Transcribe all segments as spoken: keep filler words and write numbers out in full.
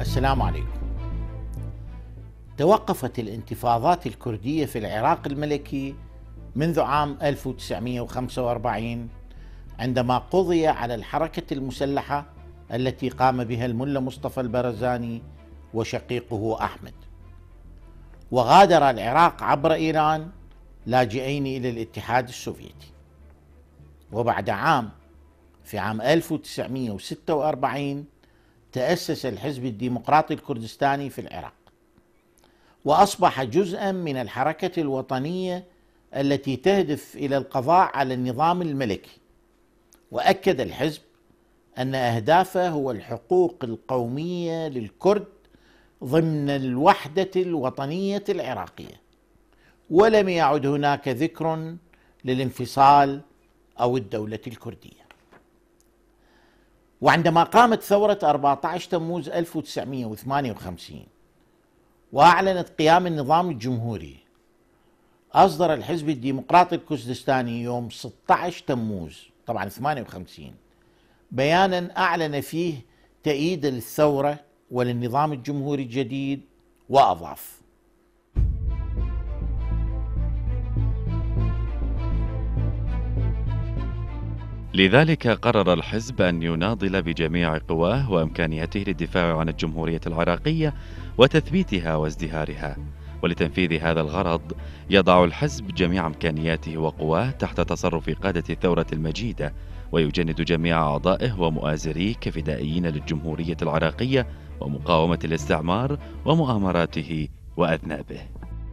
السلام عليكم. توقفت الانتفاضات الكردية في العراق الملكي منذ عام ألف وتسعمئة وخمسة وأربعين عندما قضي على الحركة المسلحة التي قام بها الملا مصطفى البرزاني وشقيقه أحمد، وغادر العراق عبر إيران لاجئين إلى الاتحاد السوفيتي. وبعد عام في عام ألف وتسعمئة وستة وأربعين تأسس الحزب الديمقراطي الكردستاني في العراق، وأصبح جزءا من الحركة الوطنية التي تهدف إلى القضاء على النظام الملكي. وأكد الحزب أن أهدافه هو الحقوق القومية للكرد ضمن الوحدة الوطنية العراقية، ولم يعد هناك ذكر للانفصال أو الدولة الكردية. وعندما قامت ثورة أربعة عشر تموز ألف وتسعمئة وثمانية وخمسين وأعلنت قيام النظام الجمهوري، أصدر الحزب الديمقراطي الكردستاني يوم ستة عشر تموز طبعا ثمانية وخمسين بيانا أعلن فيه تأييد للثورة وللنظام الجمهوري الجديد، وأضاف: لذلك قرر الحزب أن يناضل بجميع قواه وإمكانياته للدفاع عن الجمهورية العراقية وتثبيتها وازدهارها. ولتنفيذ هذا الغرض يضع الحزب جميع إمكانياته وقواه تحت تصرف قادة الثورة المجيدة، ويجند جميع أعضائه ومؤازريه كفدائيين للجمهورية العراقية ومقاومة الاستعمار ومؤامراته وأذنابه.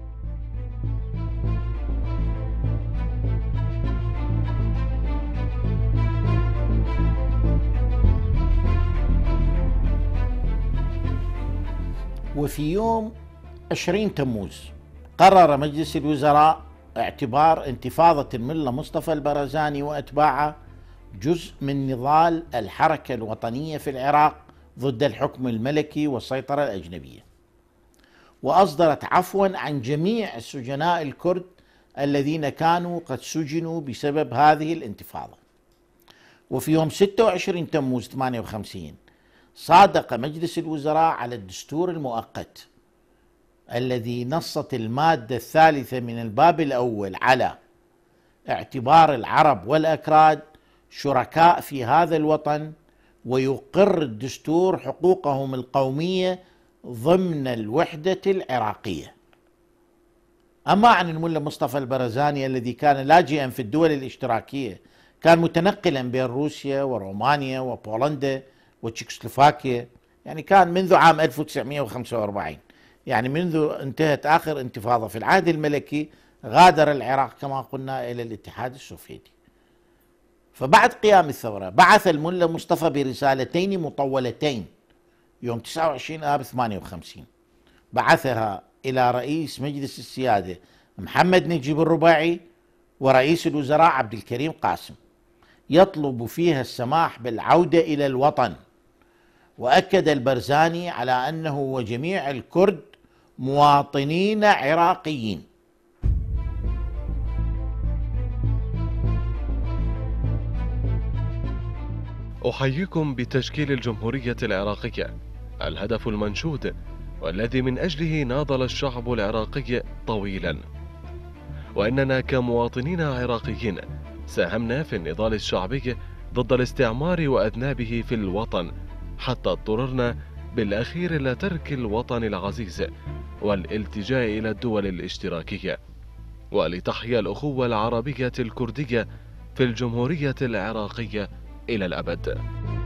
وفي يوم عشرين تموز قرر مجلس الوزراء اعتبار انتفاضة الملا مصطفى البرزاني وأتباعه جزء من نضال الحركة الوطنية في العراق ضد الحكم الملكي والسيطرة الأجنبية، وأصدرت عفوا عن جميع السجناء الكرد الذين كانوا قد سجنوا بسبب هذه الانتفاضة. وفي يوم ستة وعشرين تموز ثمانية وخمسين صادق مجلس الوزراء على الدستور المؤقت الذي نصت المادة الثالثة من الباب الأول على اعتبار العرب والأكراد شركاء في هذا الوطن، ويقر الدستور حقوقهم القومية ضمن الوحدة العراقية. أما عن الملا مصطفى البرزاني الذي كان لاجئا في الدول الاشتراكية، كان متنقلا بين روسيا ورومانيا وبولندا وتشيكوسلوفاكيا، يعني كان منذ عام ألف وتسعمئة وخمسة وأربعين، يعني منذ انتهت آخر انتفاضة في العهد الملكي، غادر العراق كما قلنا إلى الاتحاد السوفيتي. فبعد قيام الثورة بعث الملا مصطفى برسالتين مطولتين يوم تسعة وعشرين آب ثمانية وخمسين، بعثها إلى رئيس مجلس السيادة محمد نجيب الرباعي ورئيس الوزراء عبد الكريم قاسم، يطلب فيها السماح بالعودة إلى الوطن. وأكد البرزاني على أنه وجميع الكرد مواطنين عراقيين. أحييكم بتشكيل الجمهورية العراقية، الهدف المنشود والذي من أجله ناضل الشعب العراقي طويلا، وأننا كمواطنين عراقيين ساهمنا في النضال الشعبي ضد الاستعمار وأذنابه في الوطن، حتى اضطررنا بالأخير إلى ترك الوطن العزيز والالتجاء إلى الدول الاشتراكية، ولتحيا الأخوة العربية الكردية في الجمهورية العراقية إلى الأبد.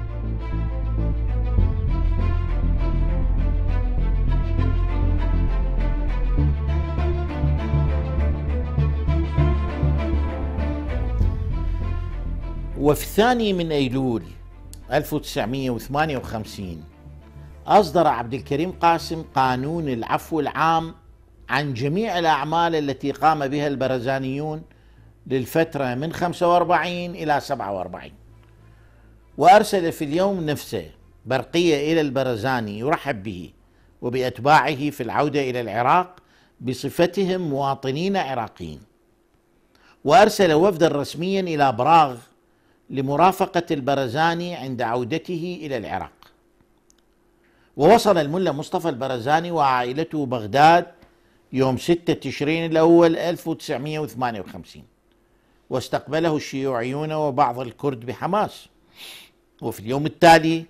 وفي الثاني من أيلول ألف وتسعمئة وثمانية وخمسين أصدر عبد الكريم قاسم قانون العفو العام عن جميع الأعمال التي قام بها البرزانيون للفترة من خمسة وأربعين إلى سبعة وأربعين، وأرسل في اليوم نفسه برقية إلى البرزاني يرحب به وبأتباعه في العودة إلى العراق بصفتهم مواطنين عراقيين، وأرسل وفدا رسميا إلى براغ لمرافقة البرزاني عند عودته إلى العراق. ووصل الملا مصطفى البرزاني وعائلته بغداد يوم ستة تشرين الأول ألف وتسعمئة وثمانية وخمسين، واستقبله الشيوعيون وبعض الكرد بحماس. وفي اليوم التالي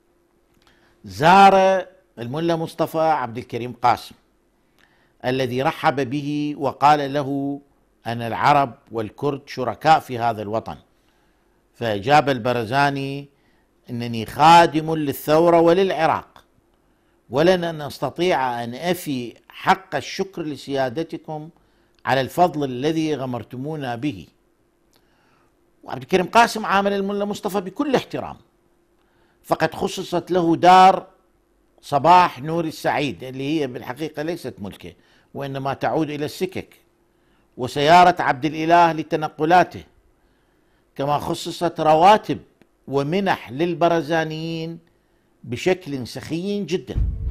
زار الملا مصطفى عبد الكريم قاسم الذي رحب به وقال له أن العرب والكرد شركاء في هذا الوطن. فأجاب البرزاني: إنني خادم للثورة وللعراق، ولن أستطيع أن أفي حق الشكر لسيادتكم على الفضل الذي غمرتمونا به. وعبد الكريم قاسم عامل الملا مصطفى بكل احترام، فقد خصصت له دار صباح نور السعيد اللي هي بالحقيقة ليست ملكه وإنما تعود إلى السكك، وسيارة عبد الإله لتنقلاته، كما خصصت رواتب ومنح للبرزانيين بشكل سخي جدا.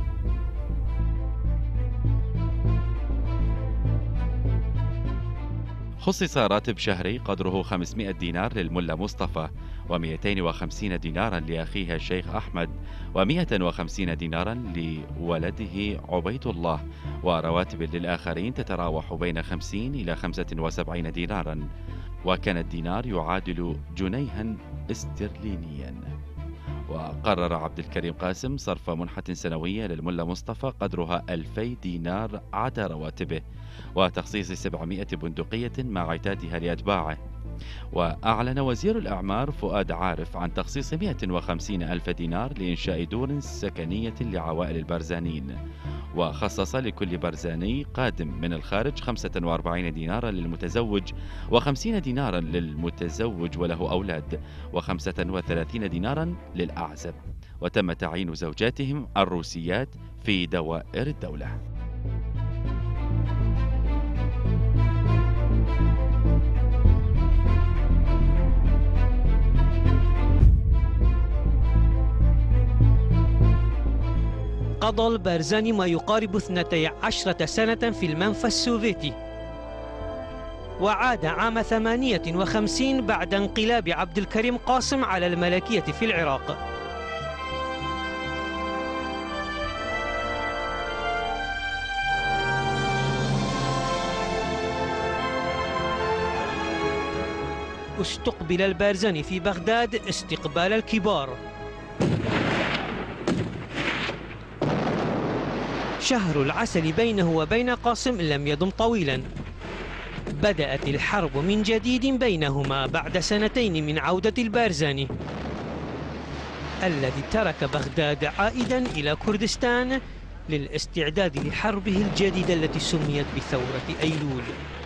خصص راتب شهري قدره خمسمئة دينار للملا مصطفى، ومئتين وخمسين دينارا لأخيه الشيخ أحمد، ومئة وخمسين دينارا لولده عبيد الله، ورواتب للآخرين تتراوح بين خمسين إلى خمسة وسبعين دينارا، وكان الدينار يعادل جنيها استرلينيا. وقرر عبد الكريم قاسم صرف منحة سنوية للملا مصطفى قدرها ألفي دينار عدا رواتبه، وتخصيص سبعمئة بندقية مع عتادها لأتباعه. وأعلن وزير الأعمار فؤاد عارف عن تخصيص مئة وخمسين ألف دينار لإنشاء دور سكنية لعوائل البرزانين، وخصص لكل برزاني قادم من الخارج خمسة وأربعين دينارا للمتزوج، وخمسين دينارا للمتزوج وله أولاد، وخمسة وثلاثين دينارا للأعزب. وتم تعيين زوجاتهم الروسيات في دوائر الدولة. قضى البرزاني ما يقارب اثنتي عشرة سنة في المنفى السوفيتي، وعاد عام ثمانية وخمسين بعد انقلاب عبد الكريم قاسم على الملكية في العراق. استقبل البرزاني في بغداد استقبال الكبار. شهر العسل بينه وبين قاسم لم يدم طويلا. بدأت الحرب من جديد بينهما بعد سنتين من عودة البرزاني الذي ترك بغداد عائدا إلى كردستان للاستعداد لحربه الجديدة التي سميت بثورة أيلول.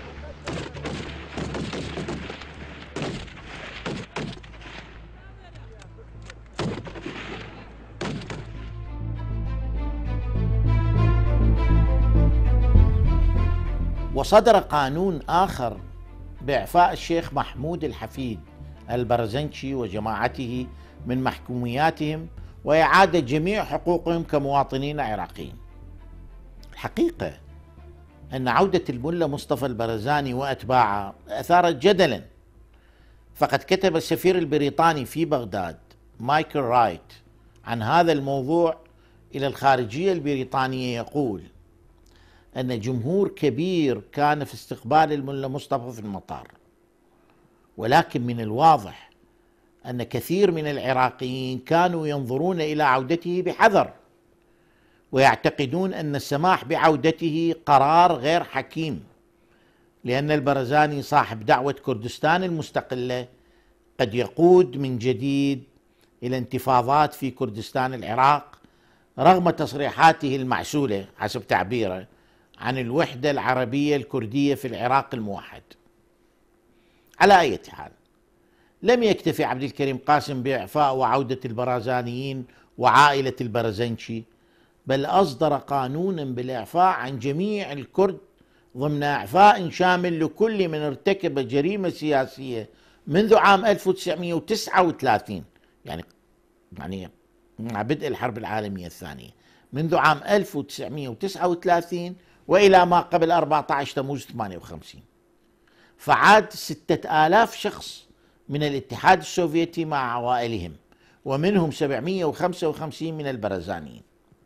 وصدر قانون آخر بإعفاء الشيخ محمود الحفيد البرزنشي وجماعته من محكومياتهم وإعادة جميع حقوقهم كمواطنين عراقيين. الحقيقة أن عودة الملا مصطفى البرزاني وأتباعه أثارت جدلا، فقد كتب السفير البريطاني في بغداد مايكل رايت عن هذا الموضوع إلى الخارجية البريطانية يقول أن جمهور كبير كان في استقبال الملا مصطفى في المطار، ولكن من الواضح أن كثير من العراقيين كانوا ينظرون إلى عودته بحذر، ويعتقدون أن السماح بعودته قرار غير حكيم، لأن البرزاني صاحب دعوة كردستان المستقلة قد يقود من جديد إلى انتفاضات في كردستان العراق رغم تصريحاته المعسولة حسب تعبيره عن الوحدة العربية الكردية في العراق الموحد. على أي حال، لم يكتفي عبد الكريم قاسم بإعفاء وعودة البرزانيين وعائلة البرزنشي، بل أصدر قانونا بالإعفاء عن جميع الكرد ضمن إعفاء شامل لكل من ارتكب جريمة سياسية منذ عام ألف وتسعمئة وتسعة وثلاثين، يعني يعني مع بدء الحرب العالمية الثانية، منذ عام ألف وتسعمئة وتسعة وثلاثين وإلى ما قبل أربعة عشر تموز ثمانية وخمسين. فعاد ستة آلاف شخص من الاتحاد السوفيتي مع عوائلهم، ومنهم سبعمئة وخمسة وخمسين من البرزانيين.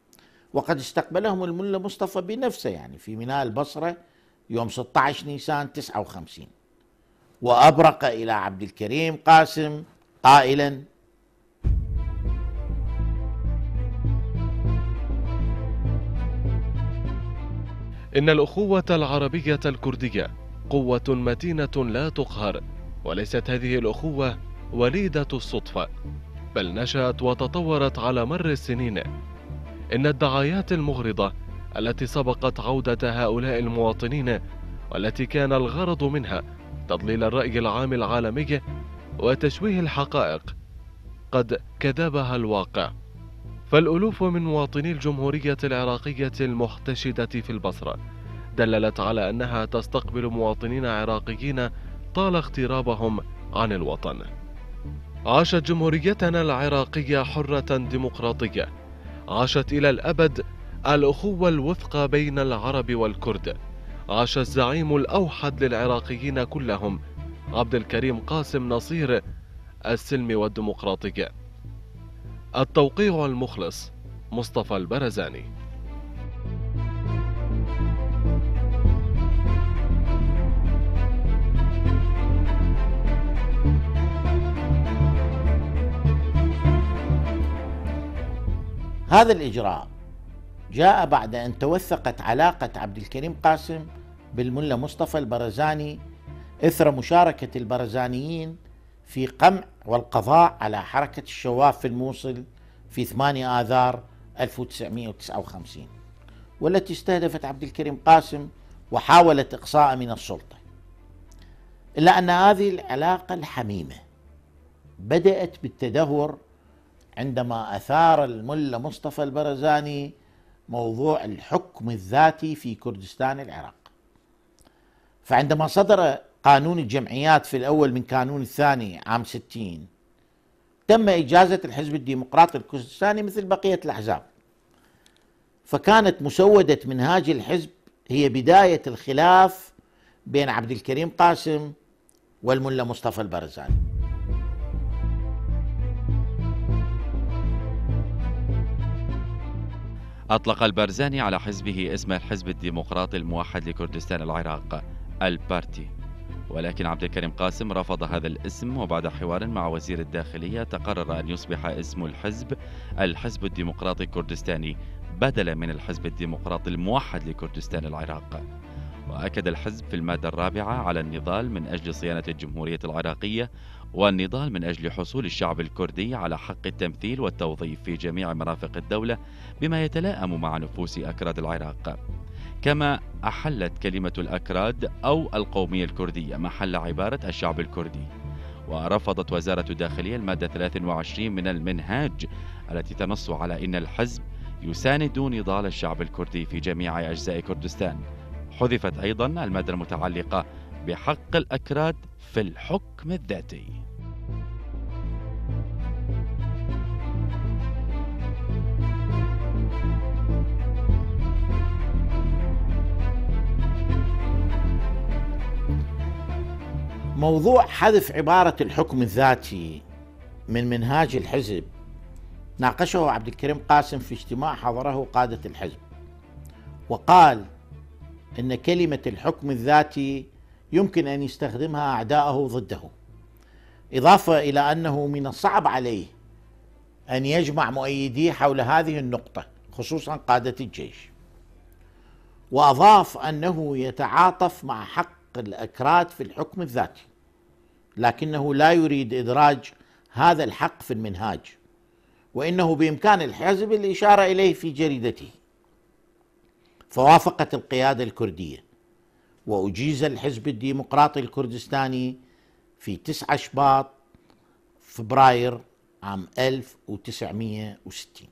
وقد استقبلهم الملا مصطفى بنفسه يعني في ميناء البصرة يوم ستة عشر نيسان تسعة وخمسين، وأبرق إلى عبد الكريم قاسم قائلا: إن الأخوة العربية الكردية قوة متينة لا تقهر، وليست هذه الأخوة وليدة الصدفة، بل نشأت وتطورت على مر السنين. إن الدعايات المغرضة التي سبقت عودة هؤلاء المواطنين، والتي كان الغرض منها تضليل الرأي العام العالمي وتشويه الحقائق، قد كذبها الواقع. فالألوف من مواطني الجمهورية العراقية المحتشدة في البصرة دللت على أنها تستقبل مواطنين عراقيين طال اغترابهم عن الوطن. عاشت جمهوريتنا العراقية حرة ديمقراطية، عاشت إلى الأبد الأخوة الوثقى بين العرب والكرد، عاش الزعيم الأوحد للعراقيين كلهم عبد الكريم قاسم نصير السلم والديمقراطية. التوقيع المخلص مصطفى البرزاني. هذا الإجراء جاء بعد أن توثقت علاقة عبد الكريم قاسم بالملا مصطفى البرزاني إثر مشاركة البرزانيين في قمع والقضاء على حركة الشواف في الموصل في ثمانية آذار ألف وتسعمئة وتسعة وخمسين، والتي استهدفت عبد الكريم قاسم وحاولت إقصاءه من السلطة. إلا أن هذه العلاقة الحميمة بدأت بالتدهور عندما أثار الملا مصطفى البرزاني موضوع الحكم الذاتي في كردستان العراق. فعندما صدر قانون الجمعيات في الأول من كانون الثاني عام ستين، تم إجازة الحزب الديمقراطي الكردستاني مثل بقية الأحزاب، فكانت مسودة منهاج الحزب هي بداية الخلاف بين عبد الكريم قاسم والملا مصطفى البرزاني. أطلق البرزاني على حزبه اسم الحزب الديمقراطي الموحد لكردستان العراق البارتي، ولكن عبد الكريم قاسم رفض هذا الاسم، وبعد حوار مع وزير الداخلية تقرر أن يصبح اسم الحزب الحزب الديمقراطي الكردستاني بدلا من الحزب الديمقراطي الموحد لكردستان العراق. وأكد الحزب في المادة الرابعة على النضال من أجل صيانة الجمهورية العراقية والنضال من أجل حصول الشعب الكردي على حق التمثيل والتوظيف في جميع مرافق الدولة بما يتلائم مع نفوس أكراد العراق. كما أحلت كلمة الأكراد أو القومية الكردية محل عبارة الشعب الكردي. ورفضت وزارة الداخلية المادة ثلاثة وعشرين من المنهاج التي تنص على أن الحزب يساند نضال الشعب الكردي في جميع أجزاء كردستان. حذفت أيضا المادة المتعلقة بحق الأكراد في الحكم الذاتي. موضوع حذف عبارة الحكم الذاتي من منهاج الحزب ناقشه عبد الكريم قاسم في اجتماع حضره قادة الحزب، وقال إن كلمة الحكم الذاتي يمكن أن يستخدمها أعداءه ضده، إضافة إلى أنه من الصعب عليه أن يجمع مؤيديه حول هذه النقطة خصوصا قادة الجيش. وأضاف أنه يتعاطف مع حق الأكراد في الحكم الذاتي، لكنه لا يريد إدراج هذا الحق في المنهاج، وإنه بإمكان الحزب الإشارة إليه في جريدته. فوافقت القيادة الكردية وأجيز الحزب الديمقراطي الكردستاني في تسعة شباط فبراير عام ألف وتسعمئة وستين.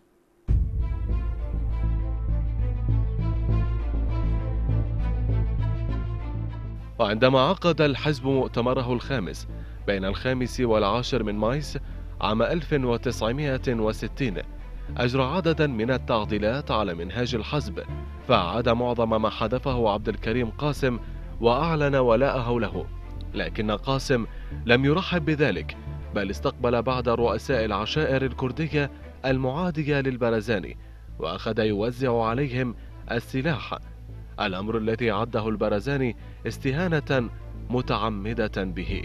وعندما عقد الحزب مؤتمره الخامس بين الخامس والعاشر من مايس عام ألف وتسعمئة وستين، أجرى عددا من التعديلات على منهاج الحزب، فعاد معظم ما حذفه عبد الكريم قاسم وأعلن ولاءه له. لكن قاسم لم يرحب بذلك، بل استقبل بعض رؤساء العشائر الكردية المعادية للبرزاني وأخذ يوزع عليهم السلاح، الأمر الذي عده البرزاني استهانة متعمدة به.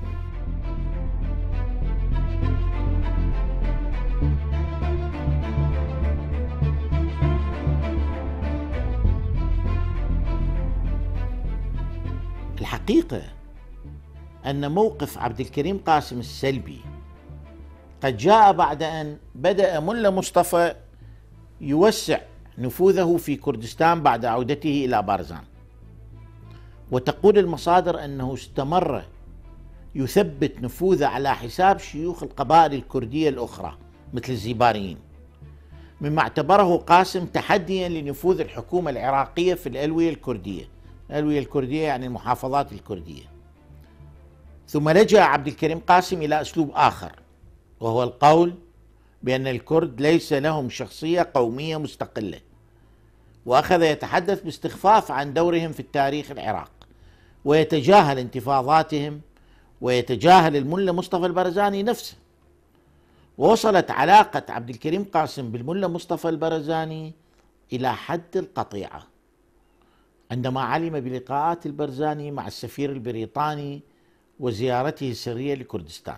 الحقيقة أن موقف عبد الكريم قاسم السلبي قد جاء بعد أن بدأ ملا مصطفى يوسع نفوذه في كردستان بعد عودته إلى بارزان، وتقول المصادر أنه استمر يثبت نفوذه على حساب شيوخ القبائل الكردية الأخرى مثل الزيباريين، مما اعتبره قاسم تحديا لنفوذ الحكومة العراقية في الألوية الكردية. الألوية الكردية يعني المحافظات الكردية. ثم لجأ عبد الكريم قاسم إلى أسلوب آخر، وهو القول بأن الكرد ليس لهم شخصية قومية مستقلة، وأخذ يتحدث باستخفاف عن دورهم في التاريخ العراق، ويتجاهل انتفاضاتهم ويتجاهل الملا مصطفى البرزاني نفسه. ووصلت علاقة عبد الكريم قاسم بالملا مصطفى البرزاني إلى حد القطيعة عندما علم بلقاءات البرزاني مع السفير البريطاني وزيارته السرية لكردستان،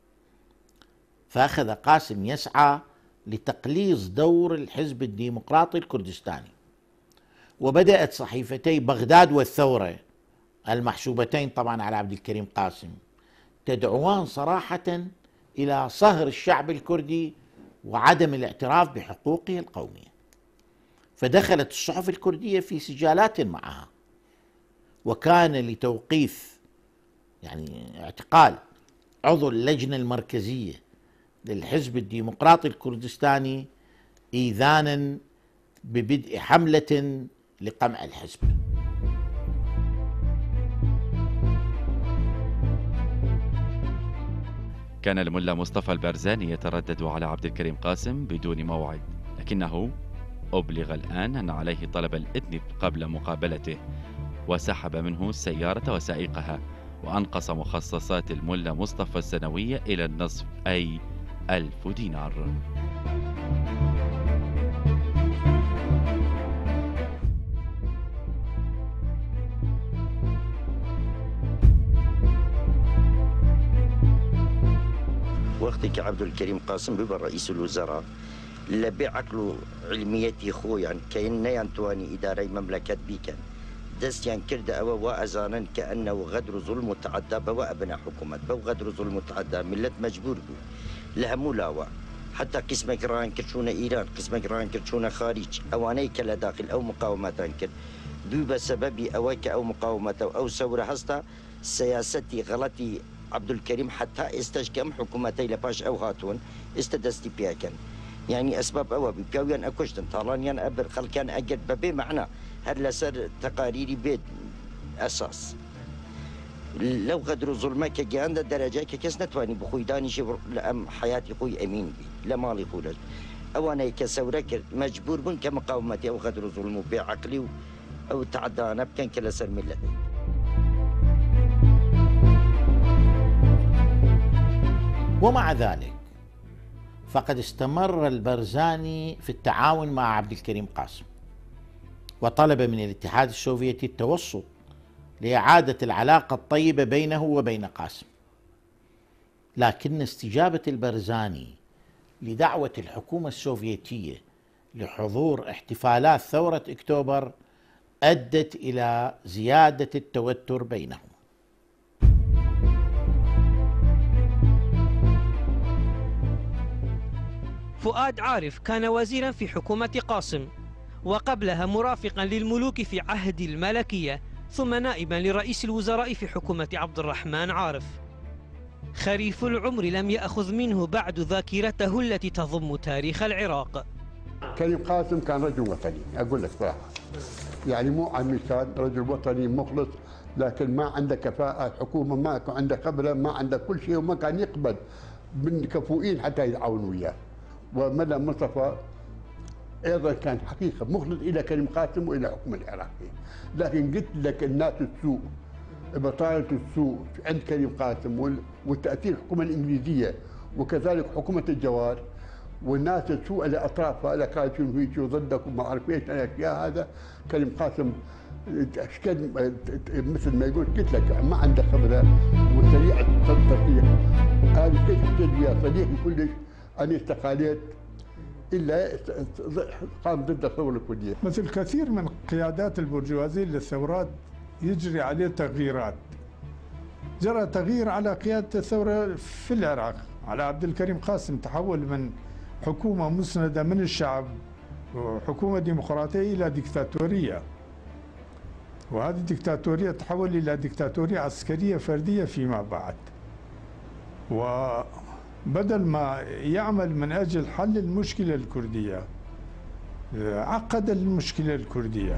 فأخذ قاسم يسعى لتقليص دور الحزب الديمقراطي الكردستاني، وبدأت صحيفتي بغداد والثورة المحسوبتين طبعا على عبد الكريم قاسم تدعوان صراحة إلى صهر الشعب الكردي وعدم الاعتراف بحقوقه القومية. فدخلت الصحف الكردية في سجالات معها، وكان لتوقيف يعني اعتقال عضو اللجنة المركزية للحزب الديمقراطي الكردستاني إيذانا ببدء حملة لقمع الحزب. كان الملا مصطفى البرزاني يتردد على عبد الكريم قاسم بدون موعد، لكنه أبلغ الآن أن عليه طلب الإذن قبل مقابلته، وسحب منه السيارة وسائقها، وأنقص مخصصات الملا مصطفى السنوية إلى النصف، أي ألف دينار. وقتك عبد الكريم قاسم ببر رئيس الوزراء لبي عقل علميتي خو يعني كأن ينتواني إداري مملكة بيكن دست يعني كرد أو وأزانا كأنه غدر ظلم متعدى بوا أبناء حكومة بو غدر ظلم متعدى ملت مجبور بو لها ملاوى حتى قسم جران كرشونا إيران قسم جران كرشونا خارج أواني كلا داخل أو مقاومات أنكر بو بسبب أواك أو مقاومة أو ثورة هستا سياستي غلطي عبد الكريم حتى استشكم حكومتي لباش أو هاتون استدستي بياكن يعني أسباب أو بيكوين أكشتن طالانيان أبر خلكان أجد ببي معنا هل لسر تقاريري بيت أساس لو غدروا ظلمك جاند درجة كيس نتواني بخوي داني شبر لأم حياتي خوي أمين بي لمالي خولج أوانا كسورك مجبور بن كمقاومتي أو غدروا ظلموا بعقلي أو تعدانا بكن كلا سر ملتي. ومع ذلك فقد استمر البرزاني في التعاون مع عبد الكريم قاسم، وطلب من الاتحاد السوفيتي التوسط لإعادة العلاقة الطيبة بينه وبين قاسم. لكن استجابة البرزاني لدعوة الحكومة السوفيتية لحضور احتفالات ثورة أكتوبر أدت إلى زيادة التوتر بينهم. فؤاد عارف كان وزيرا في حكومة قاسم، وقبلها مرافقا للملوك في عهد الملكية، ثم نائبا لرئيس الوزراء في حكومة عبد الرحمن عارف. خريف العمر لم يأخذ منه بعد ذاكرته التي تضم تاريخ العراق. كريم قاسم كان رجل وطني، أقول لك صراحة، يعني مو عمي، كان رجل وطني مخلص، لكن ما عنده كفاءة الحكومة، ما كان عنده خبرة، ما عنده كل شيء، وما كان يقبل من كفؤين حتى يتعاونوا وياه. وملا مصطفى ايضا كان حقيقه مخلص الى كريم قاسم والى الحكومه العراقيه، لكن قلت لك الناس السوء بطاله السوء عند كريم قاسم والتاثير الحكومه الانجليزيه وكذلك حكومه الجوار والناس تسوء لاطرافها لك هاي شنو هيك ضدك وما اعرف ايش الاشياء. هذا كريم قاسم اشكال مثل ما يقول قلت لك ما عنده خبره وسريع التطبيق. انا كيف احتج ويا صديقي كلش انا استقاليت الا قام ضد الثوره الكرديه. مثل كثير من قيادات البرجوازيه للثورات يجري عليه تغييرات. جرى تغيير على قياده الثوره في العراق على عبد الكريم قاسم، تحول من حكومه مسنده من الشعب وحكومه ديمقراطيه الى ديكتاتوريه، وهذه الديكتاتوريه تحول الى ديكتاتوريه عسكريه فرديه فيما بعد. وبدل ما يعمل من اجل حل المشكله الكرديه عقد المشكله الكرديه.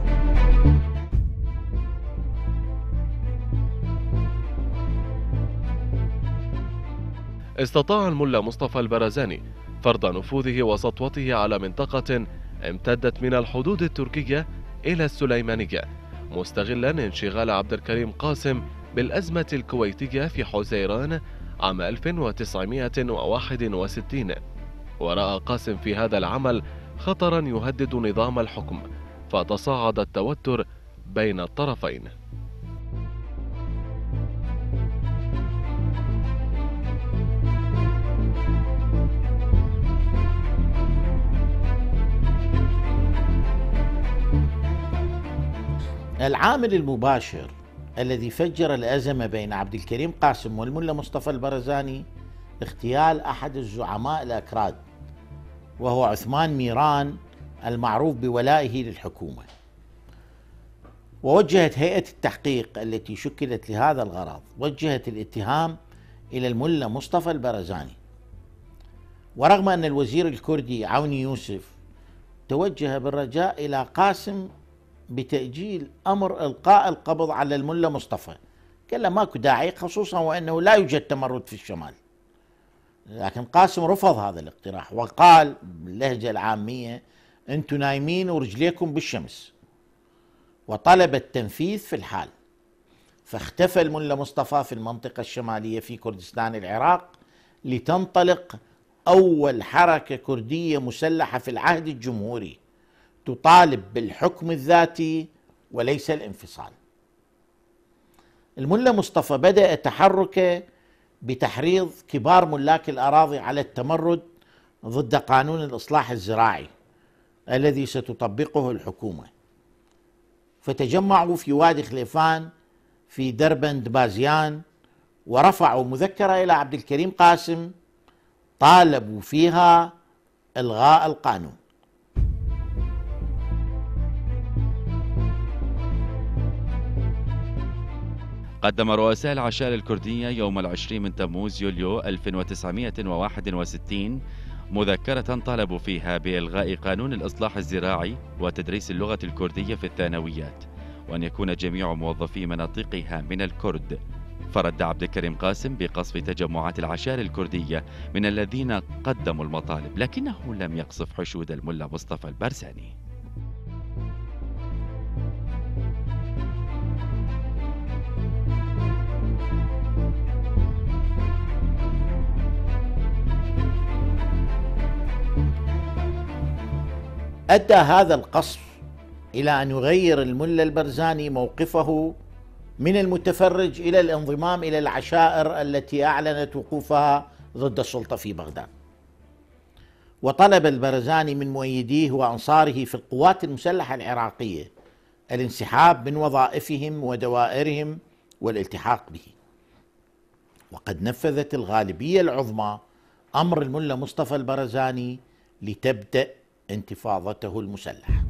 استطاع الملا مصطفى البرزاني فرض نفوذه وسطوته على منطقة امتدت من الحدود التركية إلى السليمانية، مستغلا انشغال عبد الكريم قاسم بالأزمة الكويتية في حزيران عام ألف وتسعمائة وواحد وستين. ورأى قاسم في هذا العمل خطرا يهدد نظام الحكم، فتصاعد التوتر بين الطرفين. العامل المباشر الذي فجر الأزمة بين عبد الكريم قاسم والملا مصطفى البرزاني اغتيال أحد الزعماء الأكراد، وهو عثمان ميران المعروف بولائه للحكومة. ووجهت هيئة التحقيق التي شكلت لهذا الغرض وجهت الاتهام إلى الملا مصطفى البرزاني، ورغم أن الوزير الكردي عوني يوسف توجه بالرجاء إلى قاسم بتأجيل أمر إلقاء القبض على الملا مصطفى، قال له ماكو داعي خصوصا وأنه لا يوجد تمرد في الشمال. لكن قاسم رفض هذا الاقتراح وقال باللهجة العامية أنتم نايمين ورجليكم بالشمس، وطلب التنفيذ في الحال. فاختفى الملا مصطفى في المنطقة الشمالية في كردستان العراق لتنطلق أول حركة كردية مسلحة في العهد الجمهوري تطالب بالحكم الذاتي وليس الانفصال. الملا مصطفى بدأ تحركه بتحريض كبار ملاك الأراضي على التمرد ضد قانون الإصلاح الزراعي الذي ستطبقه الحكومة، فتجمعوا في وادي خليفان في دربند بازيان ورفعوا مذكرة إلى عبد الكريم قاسم طالبوا فيها إلغاء القانون. قدم رؤساء العشائر الكردية يوم العشرين من تموز يوليو ألف وتسعمائة وواحد وستين مذكرة طالبوا فيها بإلغاء قانون الإصلاح الزراعي وتدريس اللغة الكردية في الثانويات، وأن يكون جميع موظفي مناطقها من الكرد. فرد عبد الكريم قاسم بقصف تجمعات العشائر الكردية من الذين قدموا المطالب، لكنه لم يقصف حشود الملا مصطفى البرزاني. أدى هذا القصف إلى أن يغير الملا البرزاني موقفه من المتفرج إلى الانضمام إلى العشائر التي أعلنت وقوفها ضد السلطة في بغداد. وطلب البرزاني من مؤيديه وأنصاره في القوات المسلحة العراقية الانسحاب من وظائفهم ودوائرهم والالتحاق به. وقد نفذت الغالبية العظمى أمر الملا مصطفى البرزاني لتبدأ انتفاضته المسلحة.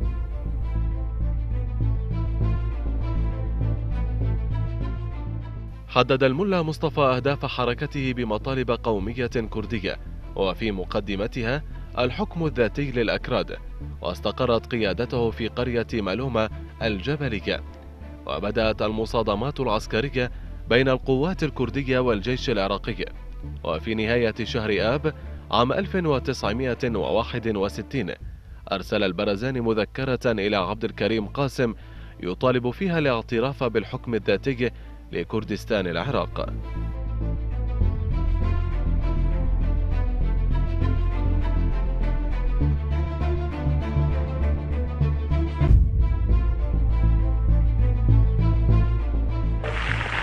حدد الملا مصطفى أهداف حركته بمطالب قومية كردية، وفي مقدمتها الحكم الذاتي للأكراد، واستقرت قيادته في قرية مالومة الجبلية. وبدأت المصادمات العسكرية بين القوات الكردية والجيش العراقي. وفي نهاية شهر آب عام ألف وتسعمائة وواحد وستين أرسل البرزاني مذكرة إلى عبد الكريم قاسم يطالب فيها الاعتراف بالحكم الذاتي لكردستان العراق.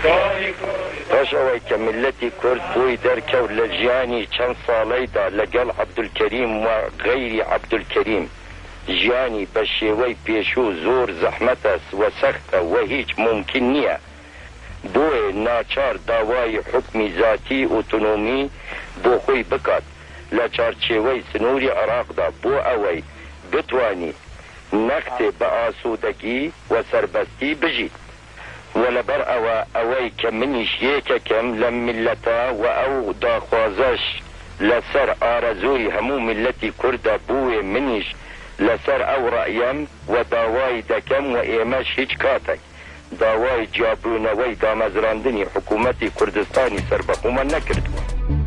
باش ئەوەی کە ملەتی کورد بۆی دەرکەوت لە ژیانی چەند ساڵەیدا لەگەڵ عەبدولکەریم و غەیری عەبدولکەریم ژیانی بە شێوەی پێشوو زۆر زەحمەتە و سەختە و هیچ ممکن نییە، بۆیە ناچار داوای حکمی ذاتی ئۆتۆنۆمی بۆ خۆی بکات لە چارچێوەی سنووری عێراقدا بۆ ئەوەی بتوانی نەختێ بە ئاسوودەگی و سەربەستی بژیت. و لەبەر ئەوە ئەوەی کە منیش یەکێکم لە میلەتە و ئەو داخوازەش لەسەر ئارەزووی هەموو میلەتی کوردە بووێ منیش لەسەر ئەو ڕەئیم و داوای دەکەم و ئێمەش هیچ کاتێک داوای جیابوونەوەی دامەزراندنی حکوومەتی کوردستانی سربەخۆمە نەکردووە.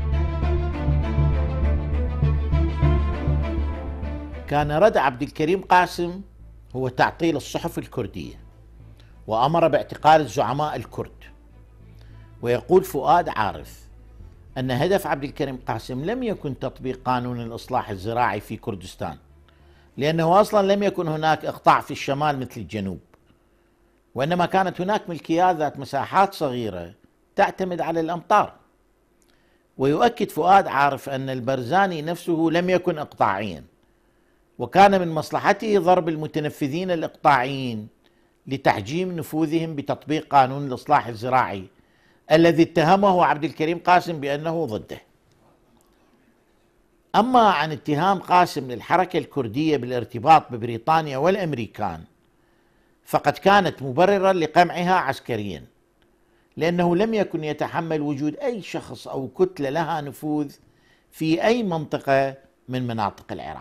كان رد عبد الكريم قاسم هو تعطيل الصحف الكردية، وأمر باعتقال الزعماء الكرد. ويقول فؤاد عارف أن هدف عبد الكريم قاسم لم يكن تطبيق قانون الإصلاح الزراعي في كردستان، لأنه أصلا لم يكن هناك إقطاع في الشمال مثل الجنوب، وإنما كانت هناك ملكيات ذات مساحات صغيرة تعتمد على الأمطار. ويؤكد فؤاد عارف أن البرزاني نفسه لم يكن إقطاعيا، وكان من مصلحته ضرب المتنفذين الإقطاعيين لتحجيم نفوذهم بتطبيق قانون الإصلاح الزراعي الذي اتهمه عبد الكريم قاسم بأنه ضده. أما عن اتهام قاسم للحركة الكردية بالارتباط ببريطانيا والأمريكان فقد كانت مبررا لقمعها عسكريا، لأنه لم يكن يتحمل وجود أي شخص أو كتلة لها نفوذ في أي منطقة من مناطق العراق.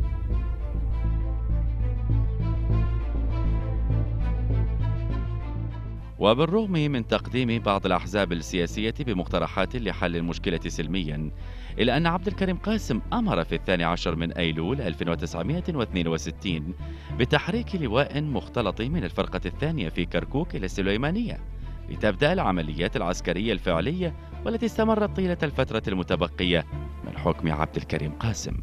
وبالرغم من تقديم بعض الأحزاب السياسية بمقترحات لحل المشكلة سلميا، إلا أن عبد الكريم قاسم أمر في الثاني عشر من أيلول ألف وتسعمائة واثنين وستين بتحريك لواء مختلط من الفرقة الثانية في كركوك إلى السليمانية لتبدأ العمليات العسكرية الفعلية والتي استمرت طيلة الفترة المتبقية من حكم عبد الكريم قاسم.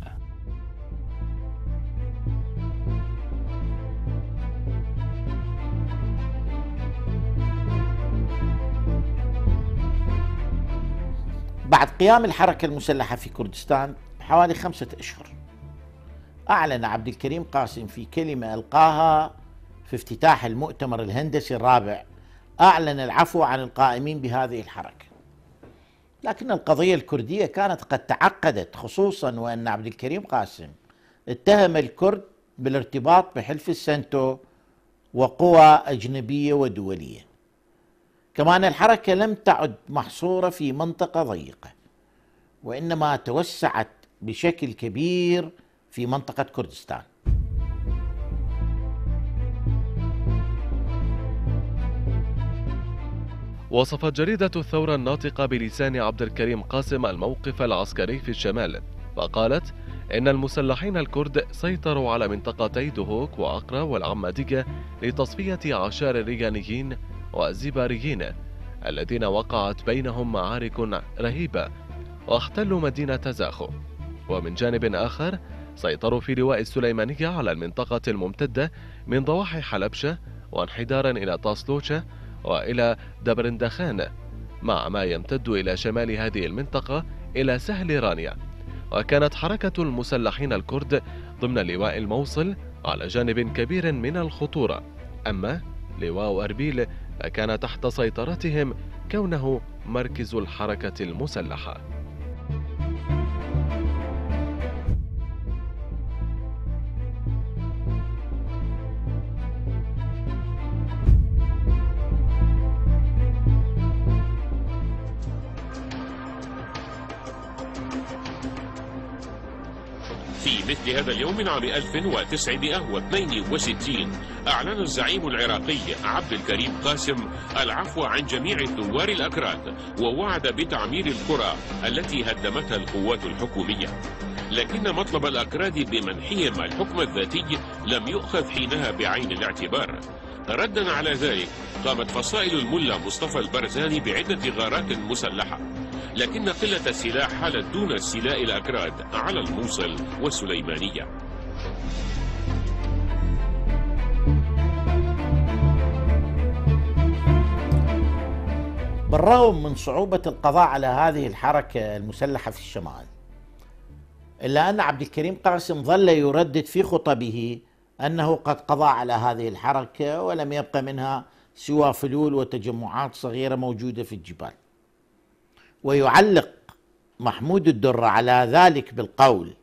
بعد قيام الحركة المسلحة في كردستان حوالي خمسة أشهر، أعلن عبد الكريم قاسم في كلمة ألقاها في افتتاح المؤتمر الهندسي الرابع، أعلن العفو عن القائمين بهذه الحركة. لكن القضية الكردية كانت قد تعقدت، خصوصا وأن عبد الكريم قاسم اتهم الكرد بالارتباط بحلف السنتو وقوى أجنبية ودولية. كمان الحركة لم تعد محصورة في منطقة ضيقة، وإنما توسعت بشكل كبير في منطقة كردستان. وصفت جريدة الثورة الناطقة بلسان عبد الكريم قاسم الموقف العسكري في الشمال، فقالت إن المسلحين الكرد سيطروا على منطقتي دهوك وأقرى والعمادية لتصفية عشائر الريانيين والزباريين الذين وقعت بينهم معارك رهيبة واحتلوا مدينة زاخو. ومن جانب آخر سيطروا في لواء السليمانية على المنطقة الممتدة من ضواحي حلبشة وانحدارا إلى طاسلوشة وإلى دبرندخان، مع ما يمتد إلى شمال هذه المنطقة إلى سهل رانيا. وكانت حركة المسلحين الكرد ضمن لواء الموصل على جانب كبير من الخطورة، أما لواء أربيل كان تحت سيطرتهم كونه مركز الحركة المسلحة. في مثل هذا اليوم عام ألف وتسعمائة واثنين وستين أعلن الزعيم العراقي عبد الكريم قاسم العفو عن جميع الثوار الأكراد، ووعد بتعمير القرى التي هدمتها القوات الحكومية. لكن مطلب الأكراد بمنحهم الحكم الذاتي لم يؤخذ حينها بعين الاعتبار. ردا على ذلك قامت فصائل الملا مصطفى البرزاني بعدة غارات مسلحة، لكن قلة السلاح حالت دون استيلاء الأكراد على الموصل والسليمانية. بالرغم من صعوبة القضاء على هذه الحركة المسلحة في الشمال، إلا أن عبد الكريم قاسم ظل يردد في خطبه أنه قد قضى على هذه الحركة ولم يبق منها سوى فلول وتجمعات صغيرة موجودة في الجبال. ويعلق محمود الدر على ذلك بالقول: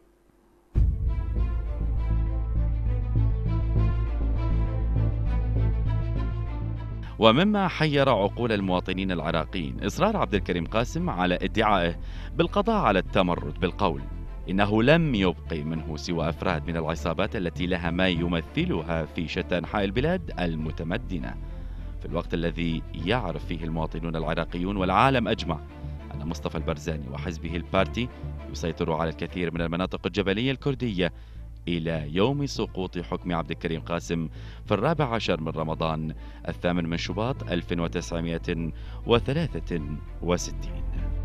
ومما حير عقول المواطنين العراقيين إصرار عبد الكريم قاسم على ادعائه بالقضاء على التمرد بالقول إنه لم يبق منه سوى أفراد من العصابات التي لها ما يمثلها في شتى أنحاء البلاد المتمدنة، في الوقت الذي يعرف فيه المواطنون العراقيون والعالم أجمع أن مصطفى البرزاني وحزبه البارتي يسيطر على الكثير من المناطق الجبلية الكردية إلى يوم سقوط حكم عبد الكريم قاسم في الرابع عشر من رمضان الثامن من شباط ألف وتسعمائة وثلاثة وستين.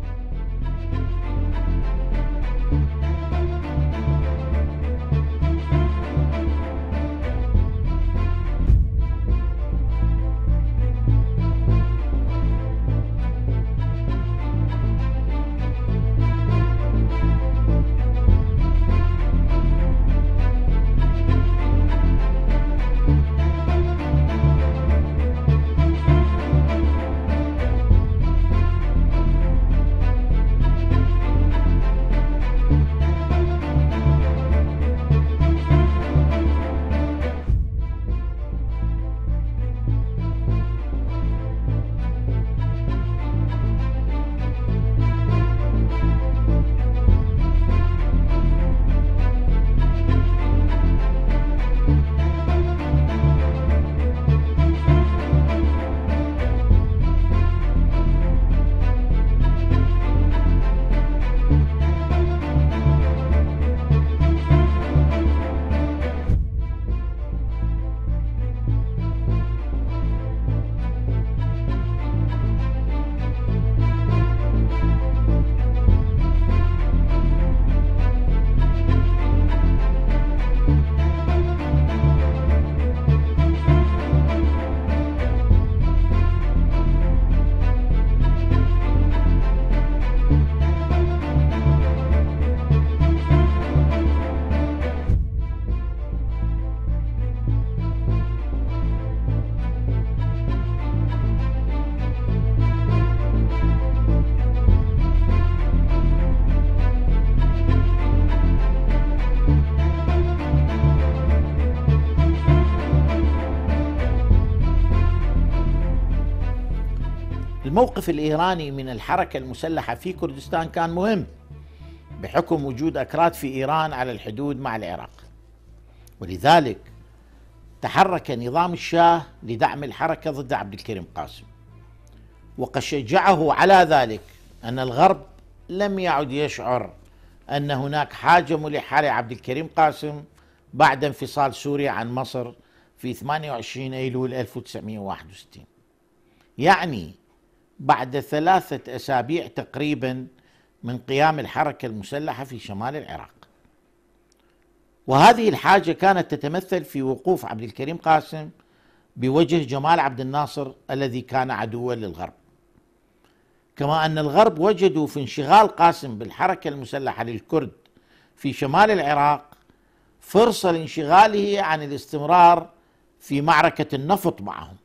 الموقف الإيراني من الحركة المسلحة في كردستان كان مهم بحكم وجود أكراد في إيران على الحدود مع العراق، ولذلك تحرك نظام الشاه لدعم الحركة ضد عبد الكريم قاسم، وقد شجعه على ذلك أن الغرب لم يعد يشعر أن هناك حاجة ملحة لعبد الكريم قاسم بعد انفصال سوريا عن مصر في ثمانية وعشرين أيلول ألف وتسعمائة وواحد وستين، يعني بعد ثلاثة أسابيع تقريبا من قيام الحركة المسلحة في شمال العراق. وهذه الحاجة كانت تتمثل في وقوف عبد الكريم قاسم بوجه جمال عبد الناصر الذي كان عدوا للغرب، كما أن الغرب وجدوا في انشغال قاسم بالحركة المسلحة للكرد في شمال العراق فرصة لانشغاله عن الاستمرار في معركة النفط معهم.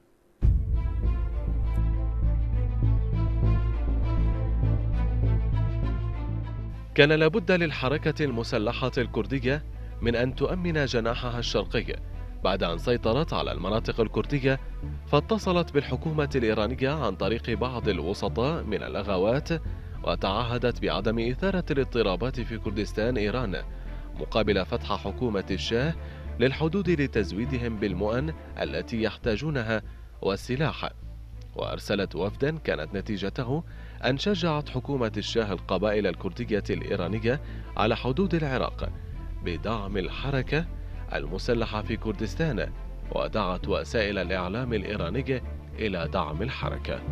كان لابد للحركة المسلحة الكردية من أن تؤمن جناحها الشرقي بعد أن سيطرت على المناطق الكردية، فاتصلت بالحكومة الإيرانية عن طريق بعض الوسطاء من الأغوات، وتعهدت بعدم إثارة الاضطرابات في كردستان إيران مقابل فتح حكومة الشاه للحدود لتزويدهم بالمؤن التي يحتاجونها والسلاح. وأرسلت وفدا كانت نتيجته أن شجعت حكومة الشاه القبائل الكردية الإيرانية على حدود العراق بدعم الحركة المسلحة في كردستان، ودعت وسائل الإعلام الإيرانية إلى دعم الحركة.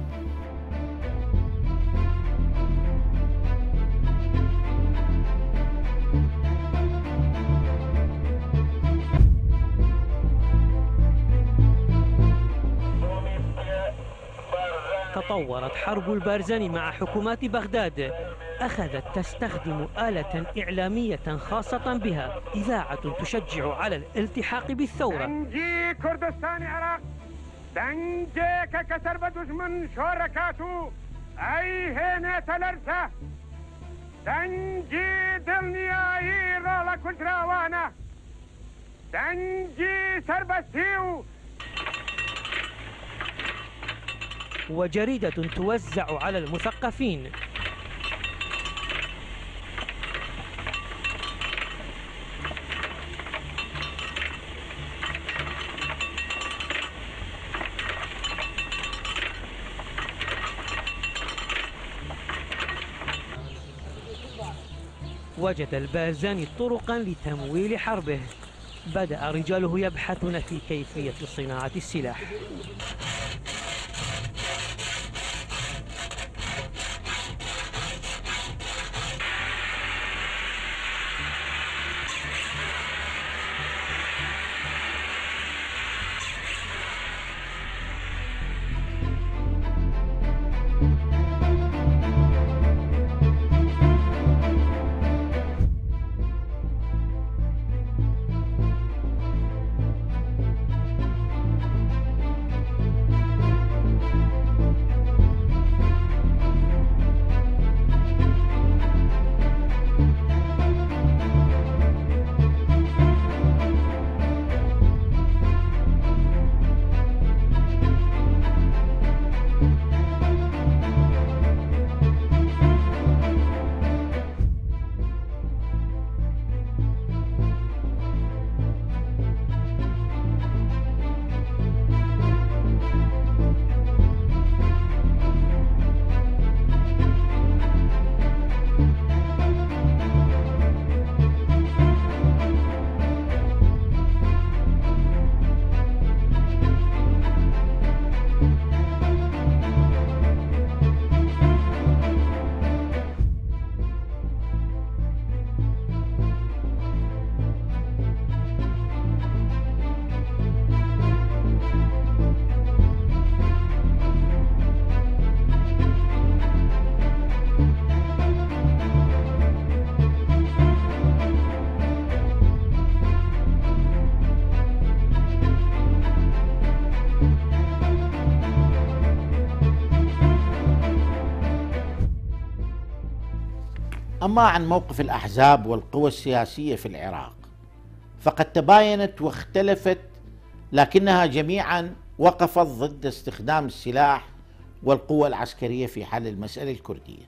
تطورت حرب البارزاني مع حكومات بغداد، أخذت تستخدم آلة إعلامية خاصة بها، إذاعة تشجع على الالتحاق بالثورة. دنجي كردستان عراق، دنجي ككسر بدوش من شركاتو، أي هنا تلرسة، دنجي دلنياهي رولا كجراوانا، دنجي سربستيو. وجريدة توزع على المثقفين. وجد البارزاني طرقا لتمويل حربه. بدأ رجاله يبحثون في كيفية صناعة السلاح. أما عن موقف الأحزاب والقوى السياسية في العراق فقد تباينت واختلفت، لكنها جميعا وقفت ضد استخدام السلاح والقوة العسكرية في حل المسألة الكردية.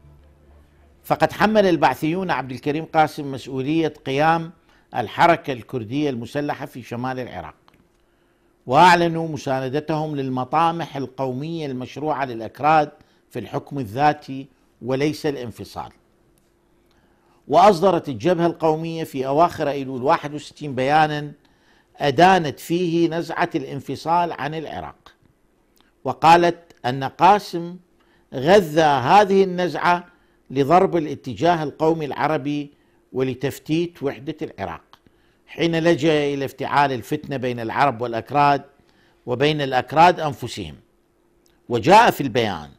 فقد حمل البعثيون عبد الكريم قاسم مسؤولية قيام الحركة الكردية المسلحة في شمال العراق، وأعلنوا مساندتهم للمطامح القومية المشروعة للأكراد في الحكم الذاتي وليس الانفصال. وأصدرت الجبهة القومية في أواخر أيلول واحد وستين بيانا أدانت فيه نزعة الانفصال عن العراق، وقالت أن قاسم غذى هذه النزعة لضرب الاتجاه القومي العربي ولتفتيت وحدة العراق، حين لجأ إلى افتعال الفتنة بين العرب والأكراد وبين الأكراد أنفسهم. وجاء في البيان: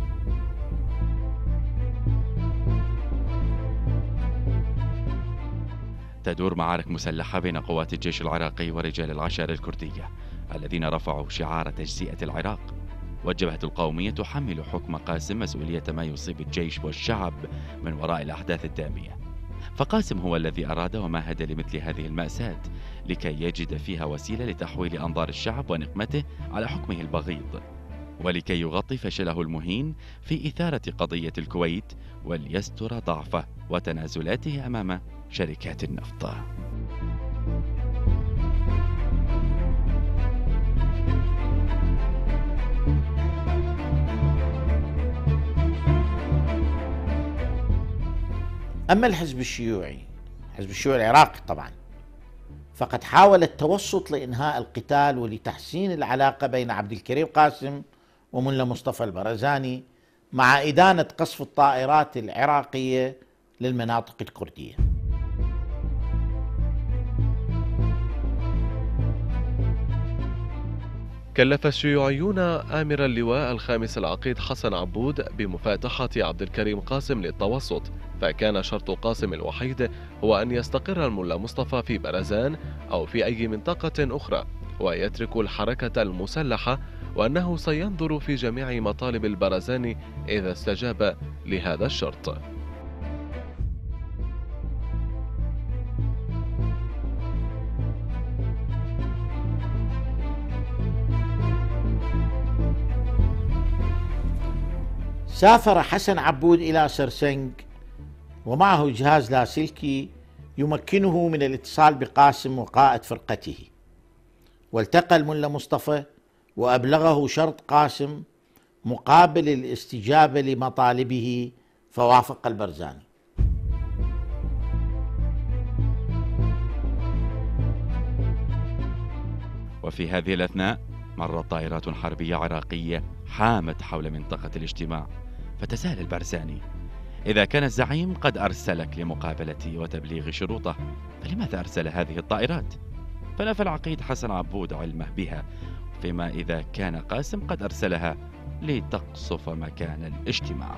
تدور معارك مسلحة بين قوات الجيش العراقي ورجال العشائر الكردية الذين رفعوا شعار تجزئة العراق، والجبهة القومية تحمل حكم قاسم مسؤولية ما يصيب الجيش والشعب من وراء الأحداث الدامية. فقاسم هو الذي أراد ومهد لمثل هذه المأساة لكي يجد فيها وسيلة لتحويل أنظار الشعب ونقمته على حكمه البغيض، ولكي يغطي فشله المهين في إثارة قضية الكويت وليستر ضعفه وتنازلاته أمام شركات النفط. أما الحزب الشيوعي، الحزب الشيوعي العراقي طبعا، فقد حاول التوسط لإنهاء القتال ولتحسين العلاقة بين عبد الكريم قاسم وملا مصطفى البرزاني، مع إدانة قصف الطائرات العراقية للمناطق الكردية. كلف الشيوعيون آمر اللواء الخامس العقيد حسن عبود بمفاتحة عبد الكريم قاسم للتوسط، فكان شرط قاسم الوحيد هو أن يستقر الملا مصطفى في برزان أو في أي منطقة أخرى ويترك الحركة المسلحة، وأنه سينظر في جميع مطالب البرزان إذا استجاب لهذا الشرط. سافر حسن عبود إلى سرسنج ومعه جهاز لاسلكي يمكنه من الاتصال بقاسم وقائد فرقته، والتقى الملا مصطفى وأبلغه شرط قاسم مقابل الاستجابة لمطالبه، فوافق البرزاني. وفي هذه الأثناء مرت طائرات حربية عراقية حامت حول منطقة الاجتماع، فتساءل البرزاني: إذا كان الزعيم قد أرسلك لمقابلتي وتبليغ شروطه، فلماذا أرسل هذه الطائرات؟ فنفى العقيد حسن عبود علمه بها، فيما إذا كان قاسم قد أرسلها لتقصف مكان الاجتماع.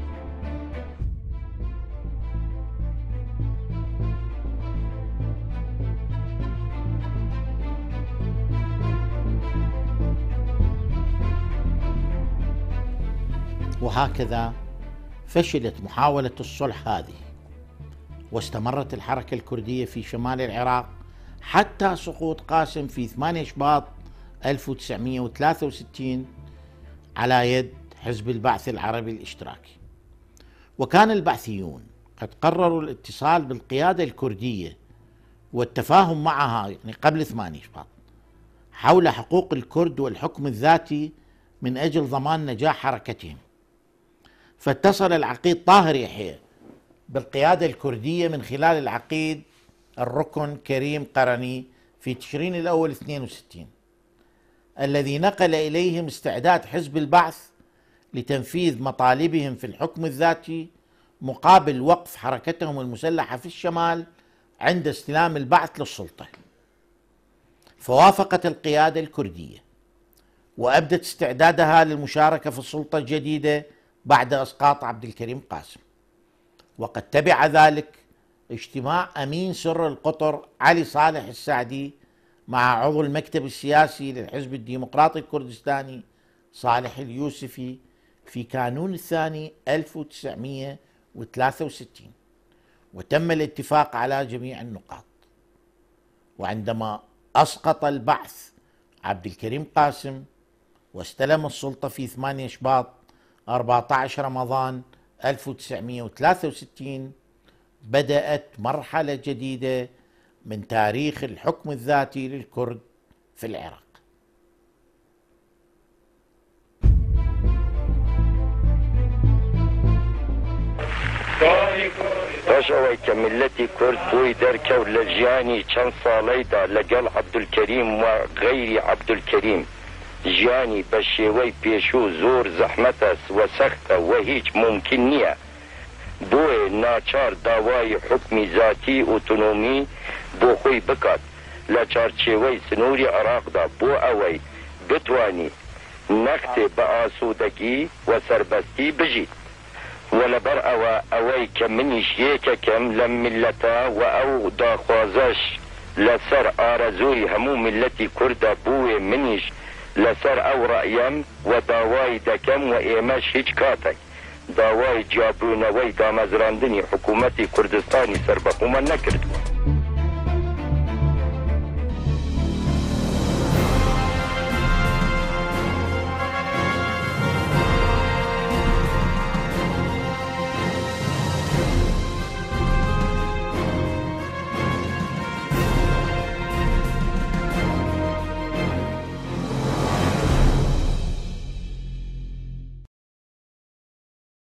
وهكذا فشلت محاولة الصلح هذه، واستمرت الحركة الكردية في شمال العراق حتى سقوط قاسم في ثمانية شباط ألف وتسعمئة وثلاثة وستين على يد حزب البعث العربي الاشتراكي. وكان البعثيون قد قرروا الاتصال بالقيادة الكردية والتفاهم معها يعني قبل ثمانية شباط حول حقوق الكرد والحكم الذاتي من أجل ضمان نجاح حركتهم. فاتصل العقيد طاهر يحيى بالقيادة الكردية من خلال العقيد الركن كريم قرني في تشرين الأول اثنين وستين، الذي نقل إليهم استعداد حزب البعث لتنفيذ مطالبهم في الحكم الذاتي مقابل وقف حركتهم المسلحة في الشمال عند استلام البعث للسلطة. فوافقت القيادة الكردية وأبدت استعدادها للمشاركة في السلطة الجديدة بعد إسقاط عبد الكريم قاسم. وقد تبع ذلك اجتماع أمين سر القطر علي صالح السعدي مع عضو المكتب السياسي للحزب الديمقراطي الكردستاني صالح اليوسفي في كانون الثاني ألف وتسعمئة وثلاثة وستين، وتم الاتفاق على جميع النقاط. وعندما أسقط البعث عبد الكريم قاسم واستلم السلطة في ثمانية شباط أربعة عشر رمضان ألف وتسعمئة وثلاثة وستين، بدأت مرحلة جديدة من تاريخ الحكم الذاتي للكرد في العراق. ڕۆژەوەی کە ملەتی کورد بووی دەرکەوت لە ژیانی چەند ساڵەیدا لەگەڵ عەبدولکەریم و غەیری عەبدولکەریم، ژیانی بە شێوەی پێشوو زۆر زەحمەتە و سەختە و هیچ ممکن نییە. بۆیە ناچار داوای حکمی ذاتی ئۆتۆنۆمی بۆ خۆی بکات لە چارچێوەی سنووری عێراقدا بۆ ئەوەی بتوانی نەختێ بە ئاسوودەگی و سەربەستی بژیت. ولبر ئەوە ئەوەی کە منیش یەکێکم لە میلەتە و ئەو داخوازەش لەسەر ئارەزووی هەموو میلەتی کوردە بووێ منیش لەسەر ئەو ڕەئیم و داوای دەکەم و ئێمەش هیچ کاتێک داوای جیابوونەوەی دامەزراندنی حکوومەتی کوردستانی سەربەخۆمە نەکردووە.